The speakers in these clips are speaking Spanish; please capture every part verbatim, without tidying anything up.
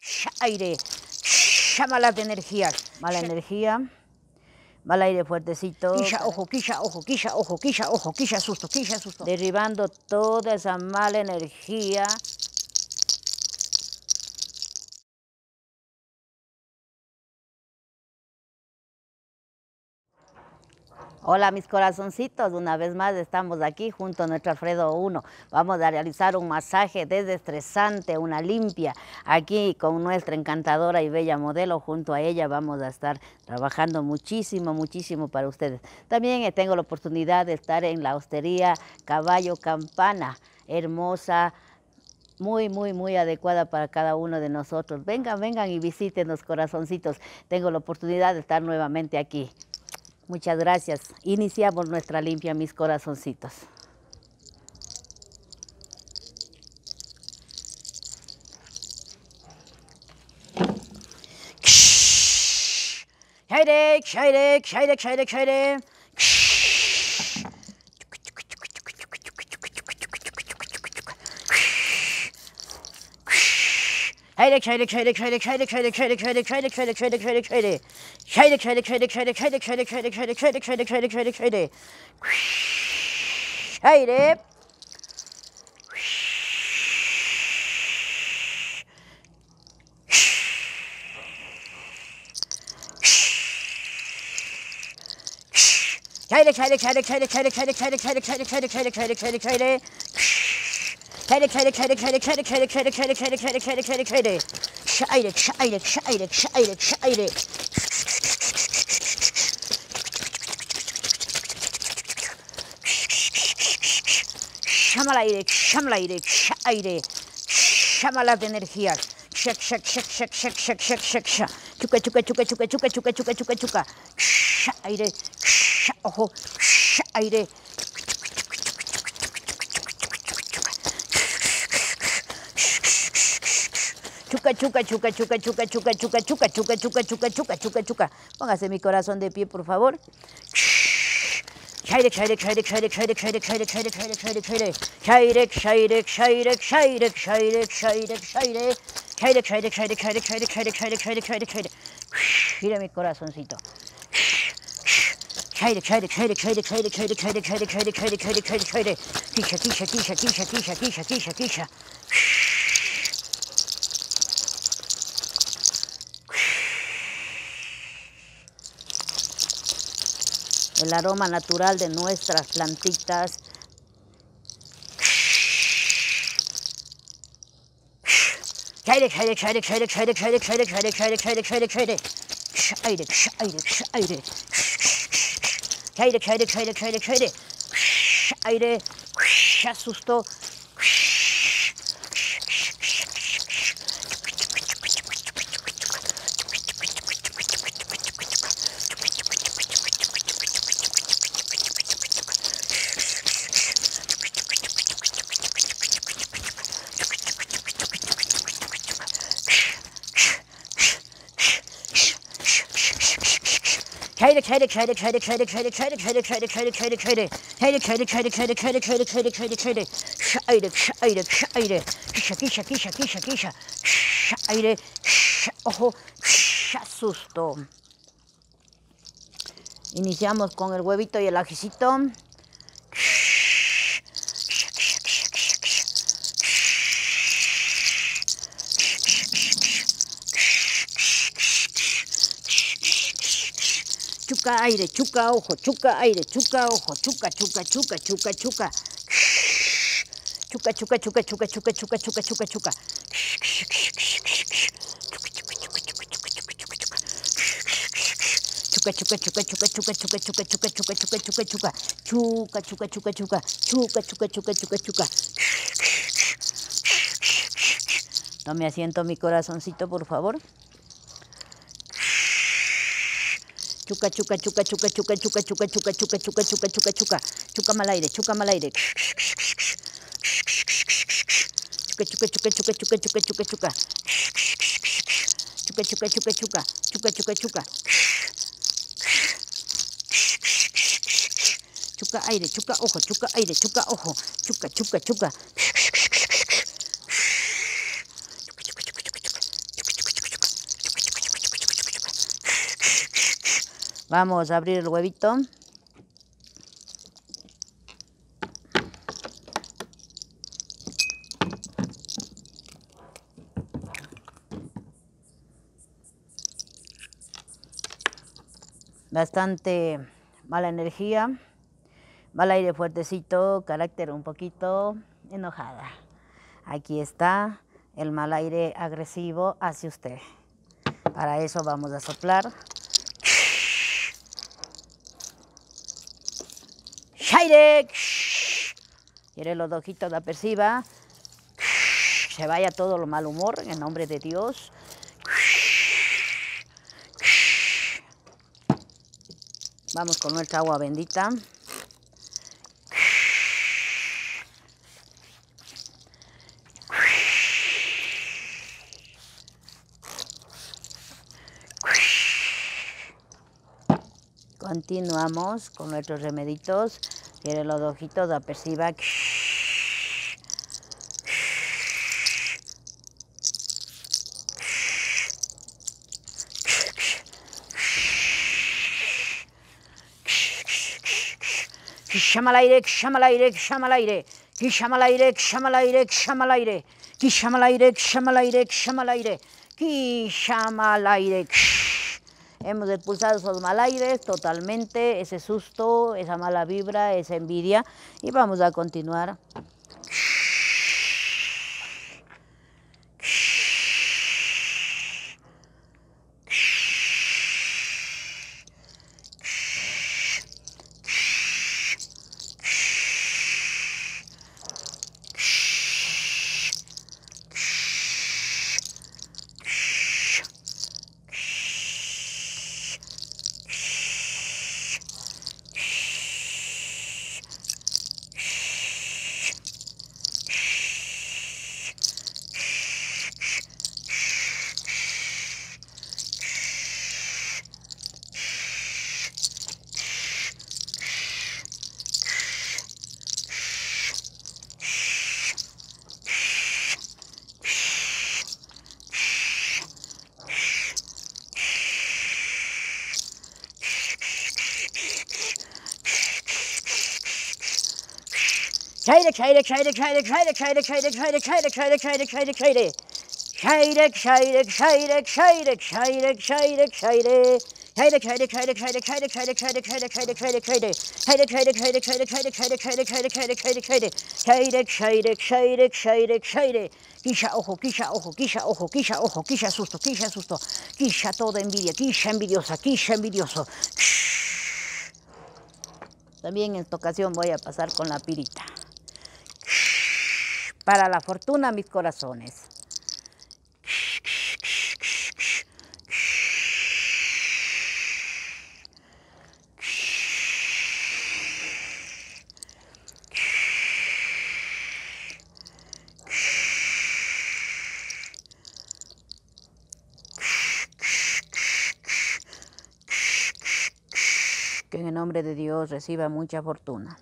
aire, malas energías, mala energía, mal aire fuertecito, quilla, ojo, quilla, ojo, quilla, ojo, quilla, ojo, quilla, susto, quilla, susto, derribando toda esa mala energía. Hola mis corazoncitos, una vez más estamos aquí junto a nuestro Alfredo uno. Vamos a realizar un masaje desestresante, una limpia, aquí con nuestra encantadora y bella modelo. Junto a ella vamos a estar trabajando muchísimo, muchísimo para ustedes. También tengo la oportunidad de estar en la hostería Caballo Campana, hermosa, muy, muy, muy adecuada para cada uno de nosotros. Vengan, vengan y visiten los corazoncitos. Tengo la oportunidad de estar nuevamente aquí. Muchas gracias. Iniciamos nuestra limpia, mis corazoncitos. Shaire, shaire, shaire, shaire, shaire. Shaire, shaire, shaire, shaire, shaire, shaire, shaire, shaire, shaire, shaire, shaire, shaire, shaire. Shaire, shaire, shaire, shaire, shaire, shaire, shaire, shaire, shaire, shaire, shaire, shaire, shaire. Shaire. Shaire, shaire, shaire, shaire, shaire, shaire, shaire, shaire, shaire, shaire, shaire, shaire, shaire, shaire. Shaire, shaire, shaire, shaire, shaire, shaire, shaire, shaire, shaire, shaire, shaire, shaire, shaire. Shaire, shaire, shaire, shaire, shaire. Llama al aire, llama al aire, aire. Llama las energías. Shak, shak, shak, shak, shak, shak, shak, shak, shak. Chuca, chuca, chuca, chuca, chuca, chuca, chuca, chuca, chuca. Aire, ojo, aire. Chuca, chuca, chuca, chuca, chuca, chuca, chuca, chuca, chuca, chuca, chuca, chuca, chuca, chuca. Póngase mi corazón de pie, por favor. Shairek, shairek, shairek, shairek, shairek, shairek, shairek, shairek, shairek, shairek, shairek. Shairek, shairek, shairek, shairek, shairek, shairek, shairek. Shairek, shairek, shairek, shairek, shairek, shairek, shairek, shairek, shairek, shairek. Mira mi corazoncito. Shairek, shairek, shairek, shairek, shairek, shairek, shairek, shairek, shairek, shairek, shairek, shairek, shairek. Kisha, kisha, kisha, kisha, kisha, kisha, kisha, kisha. El aroma natural de nuestras plantitas. Shairek, shairek, shairek, shairek, shairek, shairek, shairek, shairek, shairek, shairek, shairek, shairek. Shairek, shairek, shairek. Shairek, shairek, shairek, shairek, shairek. Aire, asustó. Shairek, shairek, shairek, shairek, shairek, shairek, shairek, shairek, shairek, shairek, shairek, shairek. Shairek, shairek, shairek, shairek, shairek, shairek, shairek, shairek, shairek. Shairek, shairek, shairek. Kisha, kisha, kisha, kisha, kisha. Shaire, ojo, susto. Iniciamos con el huevito y el ajicito. Chuca aire, chuca ojo, chuca aire, chuca ojo, chuca, chuca, chuca, chuca, chuca. Chuca, chuca, chuca, chuca, chuca, chuca, chuca, chuca, chuca. Chuca, chuca, chuca, chuca, chuca, chuca, chuca, chuca, chuca, chuca, chuca, chuca. Chuca, chuca, chuca, chuca, chuca, chuca, chuca, chuca, chuca. Tome asiento mi corazoncito, por favor. Chuca, chuca, chuca, chuca, chuca, chuca, chuca, chuca, chuca, chuca, chuca, chuca, chuca. Chuca mal aire, chuca mal aire. Chuca, chuca, chuca, chuca, chuca, chuca, chuca, chuca. Chuca, chuca, chuca, chuca, chuca, chuca, chuca. Chuca aire, chuca ojo, chuca aire, chuca ojo. Chuca, chuca, chuca. Vamos a abrir el huevito. Bastante mala energía, mal aire fuertecito, carácter un poquito enojada. Aquí está el mal aire agresivo hacia usted. Para eso vamos a soplar. Shaire. Quiere los ojitos la perciba. Se vaya todo lo mal humor en el nombre de Dios. Vamos con nuestra agua bendita. Continuamos con nuestros remeditos. Tiene los ojitos, aperciba. Llama al aire, llama al aire, llama al aire. Llama al aire, llama al aire, llama al aire. Llama al aire, llama al aire, llama al aire. Llama al aire. Hemos expulsado esos mal aires totalmente, ese susto, esa mala vibra, esa envidia. Y vamos a continuar. Shaire, shaire, shaire, shaire, shaire, shaire, shaire, shaire, shaire, shaire, shaire, shaire, shaire. Shaire, shaire, shaire, shaire, shaire, shaire, shaire. Shaire, shaire, shaire, shaire, shaire, shaire, shaire, shaire, shaire, shaire, shaire. Shaire, shaire, shaire, shaire, shaire, shaire, shaire, shaire, shaire, shaire, shaire. Shaire, shaire, shaire, shaire, shaire. Quilla ojo, quilla ojo, quilla ojo, quilla ojo, quilla susto, quilla susto. Quilla toda envidia, quilla envidiosa, quilla envidioso. También en esta ocasión voy a pasar con la pirita. Para la fortuna, mis corazones. Que en el nombre de Dios reciba mucha fortuna.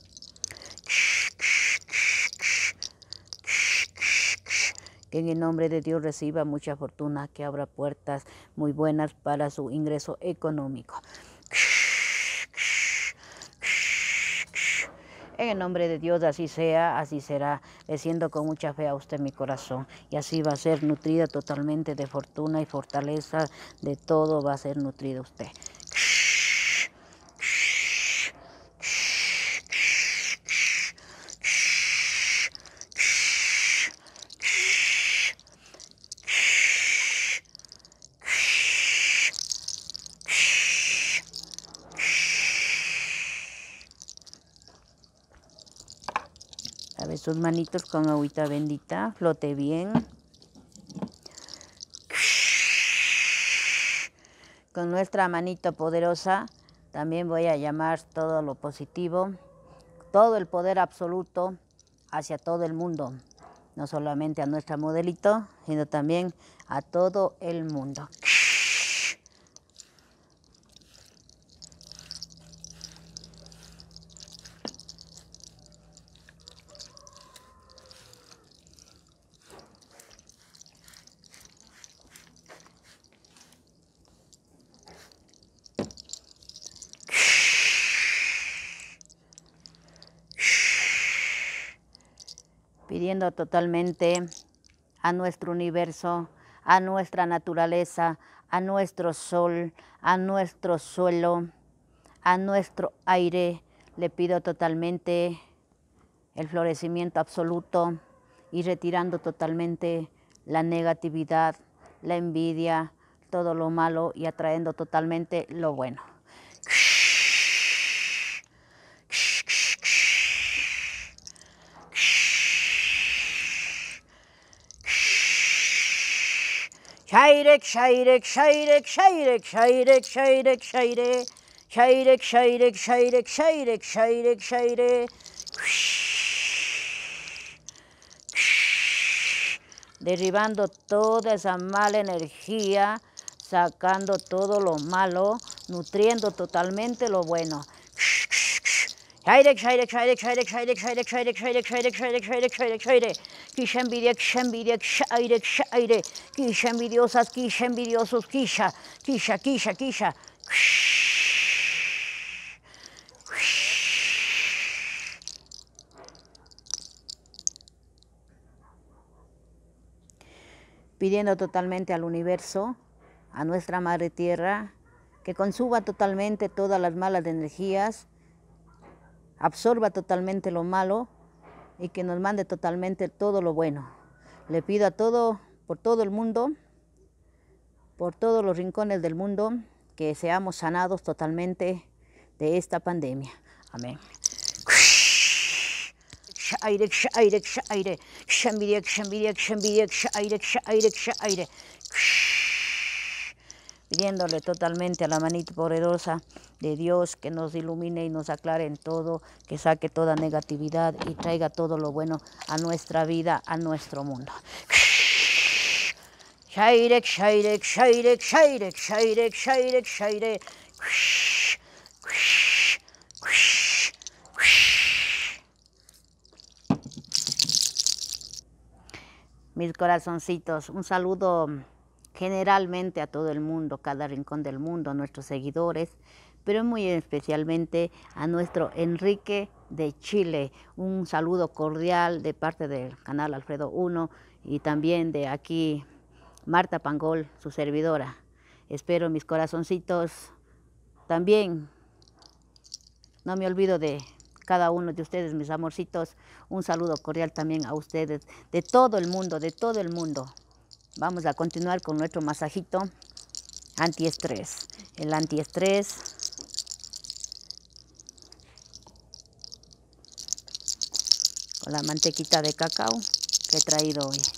Que en el nombre de Dios reciba mucha fortuna, que abra puertas muy buenas para su ingreso económico. En el nombre de Dios así sea, así será, le siento con mucha fe a usted mi corazón. Y así va a ser nutrida totalmente de fortuna y fortaleza, de todo va a ser nutrida usted. Lave sus manitos con agüita bendita, flote bien. Con nuestra manito poderosa también voy a llamar todo lo positivo, todo el poder absoluto hacia todo el mundo. No solamente a nuestra modelito, sino también a todo el mundo. pidiendo totalmente a nuestro universo, a nuestra naturaleza, a nuestro sol, a nuestro suelo, a nuestro aire. Le pido totalmente el florecimiento absoluto y retirando totalmente la negatividad, la envidia, todo lo malo y atrayendo totalmente lo bueno. Shairek, shairek, shairek, shairek, shairek, shairek, shairek, shairek, shairek, shairek, shairek, shairek, shairek. Derribando toda esa mala energía, sacando todo lo malo, nutriendo totalmente lo bueno. Shairek, shairek, shairek, shairek, shairek, shairek, shairek, shairek, shairek, shairek, shairek, shairek, shairek. Kisha envidia, kisha envidia, shairek, shairek. Kisha envidiosas, kisha envidiosos, kisha, kisha, kisha, kisha. Pidiendo totalmente al universo, a nuestra Madre Tierra, que consuma totalmente todas las malas energías, absorba totalmente lo malo y que nos mande totalmente todo lo bueno. Le pido a todo, por todo el mundo, por todos los rincones del mundo, que seamos sanados totalmente de esta pandemia. Amén. Shairek, shairek, shairek, shambidiek, shambidiek, shambidiek, shairek, shairek, shairek. Pidiéndole totalmente a la manita poderosa de Dios que nos ilumine y nos aclare en todo, que saque toda negatividad y traiga todo lo bueno a nuestra vida, a nuestro mundo. Shairek, shairek, shairek, shairek, shairek, shairek, shairek. Mis corazoncitos, un saludo generalmente a todo el mundo, cada rincón del mundo, a nuestros seguidores, pero muy especialmente a nuestro Enrique de Chile. Un saludo cordial de parte del canal Alfredo uno y también de aquí Marta Pangol, su servidora. Espero, mis corazoncitos, también no me olvido de cada uno de ustedes, mis amorcitos. Un saludo cordial también a ustedes, de todo el mundo, de todo el mundo. Vamos a continuar con nuestro masajito antiestrés. El antiestrés con la mantequita de cacao que he traído hoy.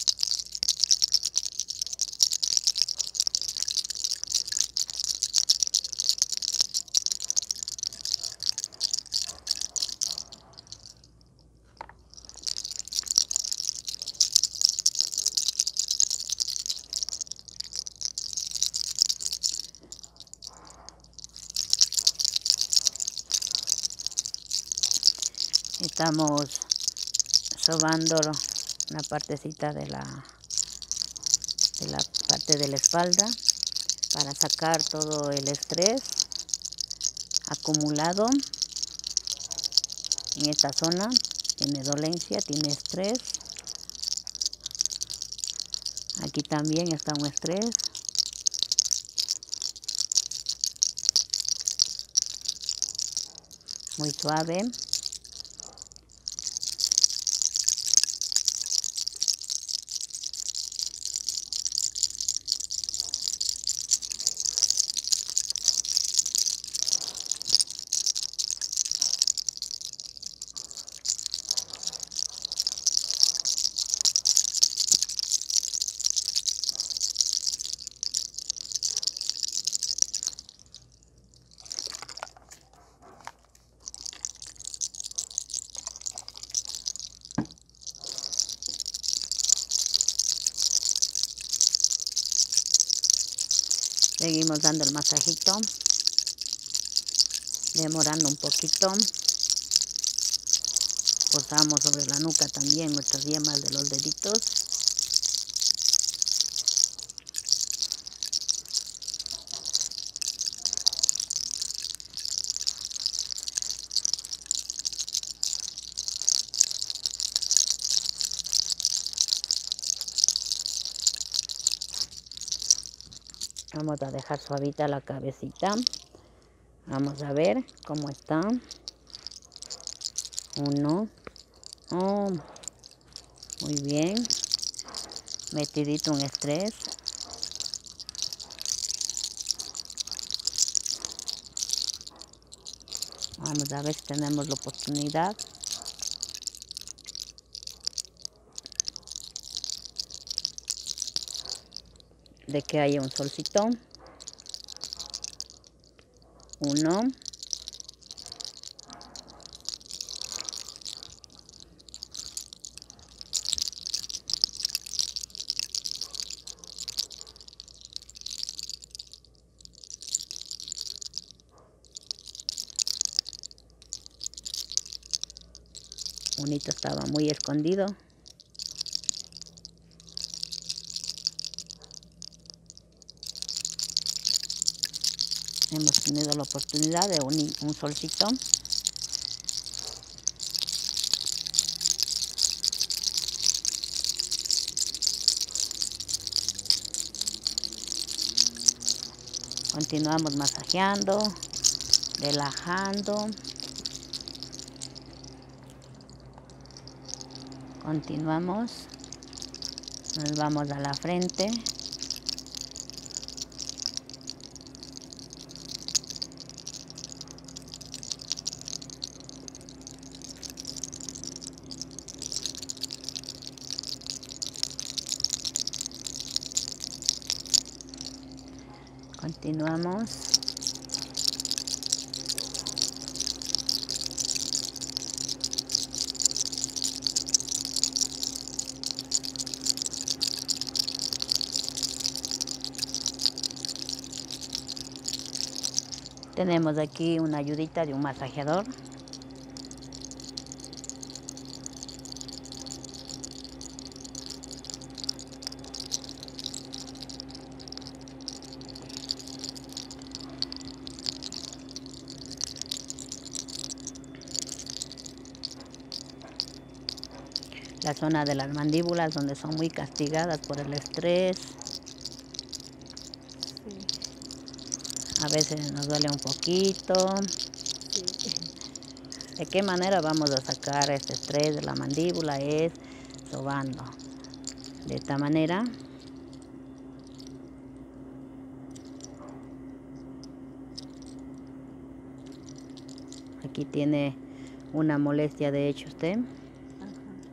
Estamos sobando una partecita de la, de la parte de la espalda para sacar todo el estrés acumulado en esta zona. Tiene dolencia, tiene estrés. Aquí también está un estrés. Muy suave. Seguimos dando el masajito, demorando un poquito. Posamos sobre la nuca también nuestras yemas de los deditos. Vamos a dejar suavita la cabecita. Vamos a ver cómo está. Uno. Oh, muy bien. Metidito un estrés. Vamos a ver si tenemos la oportunidad. De que haya un solcito. Uno. Bonito, estaba muy escondido. Hemos tenido la oportunidad de un, un solcito. Continuamos masajeando, relajando. Continuamos. Nos vamos a la frente. Continuamos. Tenemos aquí una ayudita de un masajeador. La zona de las mandíbulas donde son muy castigadas por el estrés. Sí. A veces nos duele un poquito. Sí. ¿De qué manera vamos a sacar este estrés de la mandíbula? Es sobando. De esta manera. Aquí tiene una molestia de hecho usted. Ajá.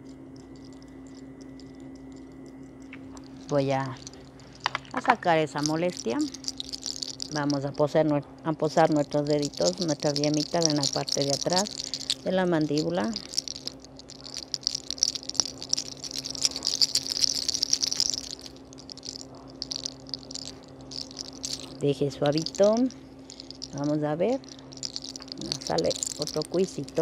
Voy a, a sacar esa molestia. Vamos a posar, a posar nuestros deditos, nuestras yemitas en la parte de atrás de la mandíbula. Deje suavito. Vamos a ver. Nos sale otro cuisito.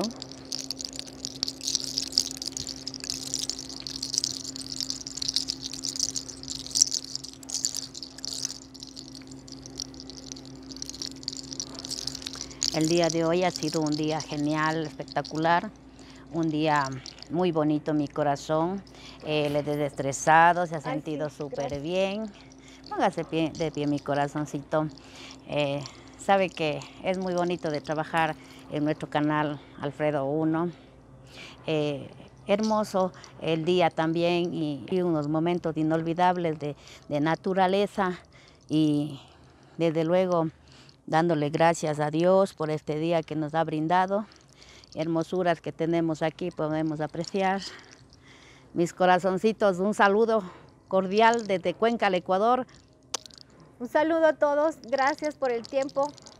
El día de hoy ha sido un día genial, espectacular, un día muy bonito en mi corazón. Eh, le he desestresado, se ha Ay, sentido sí, súper gracias. bien. Póngase pie, de pie mi corazoncito. Eh, sabe que es muy bonito de trabajar en nuestro canal Alfredo uno. Eh, hermoso el día también y, y unos momentos inolvidables de, de naturaleza y desde luego dándole gracias a Dios por este día que nos ha brindado. Hermosuras que tenemos aquí podemos apreciar. Mis corazoncitos, un saludo cordial desde Cuenca, al Ecuador. Un saludo a todos, gracias por el tiempo.